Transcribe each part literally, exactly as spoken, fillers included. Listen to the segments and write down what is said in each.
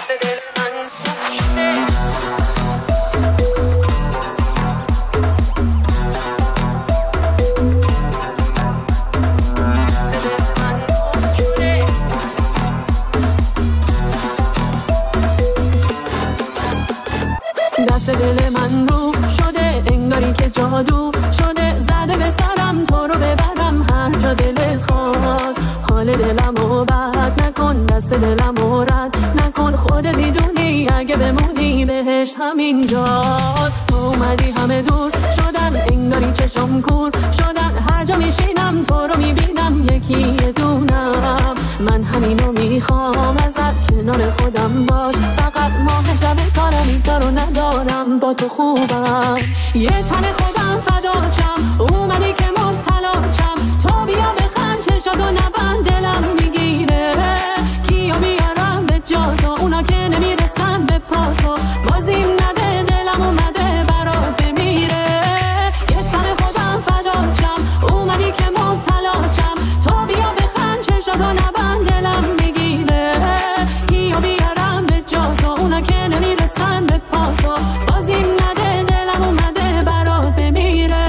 دست دل من رو شده انگاری که جادو شده، زده به سرم تو رو ببرم هر جا دلت خواست. حال دلم رو بد نکن، دست دلم رو رد نکن، خودت میدونی اگه بمونی بهش همین جاست. تو اومدی همه دور شدن انگاری چشم کور شدن، هر جا میشینم تو رو میبینم یکی دونم. من همینو میخوام ازت کنار خودم باش، فقط ماه شب کارم دارو ندارم با تو خوبم. یه تن خودم فداچم اومدی که مبتلاچم، تو بیا بخند چشاتو نبند دلم میگیره. کیو بیارم به جا تو اونا که نمیرسن به پا تو، بازیم نده دلم اومده برات بمیره. یه تن خودم فداچم اومدی که مبتلاچم، تو بیا بخند چشاتو نبند دلم میگیره. کیو بیارم به جا تو اونا که نمیرسن به پا تو، بازیم نده دلم اومده برات بمیره.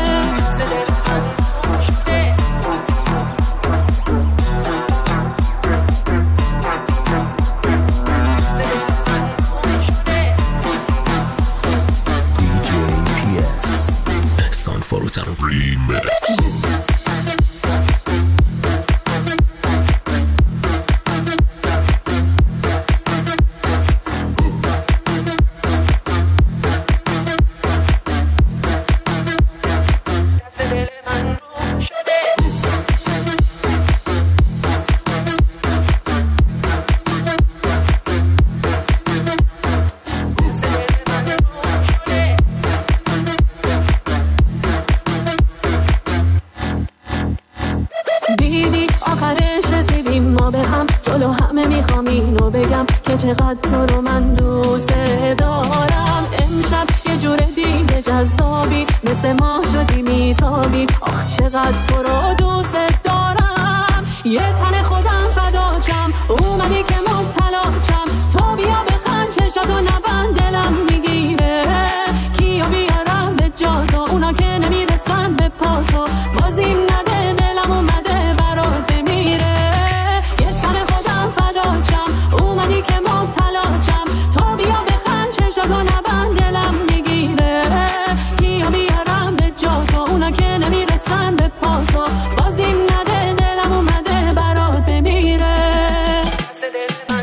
Sanforutan Remix. دیدی آخرش رسیدیم ما به هم، جلو همه میخوام اینو بگم که چقدر تو رو من دوست دارم. امشب یه جور دیگه جذابی، مثل ماه شدی میتابی، آخ چقدر تو رو دوست دارم. یه تن خودم فداچم اومدی که مبتلاچم، تو بیا بخند چشاتو نبند دلم میگیره. کیو بیارم به جا تو اونا که نمیرسن به پا تو، بازیم نده دلم اومده برات بمیره. یه تن خودم فداچم اومدی که مبتلاچم، تو بیا بخند چشاتو نبند دلم میگیره. کیو بیارم به جا تو اونا که نمیرسن به پا تو، بازیم نده دلم اومده برات بمیره.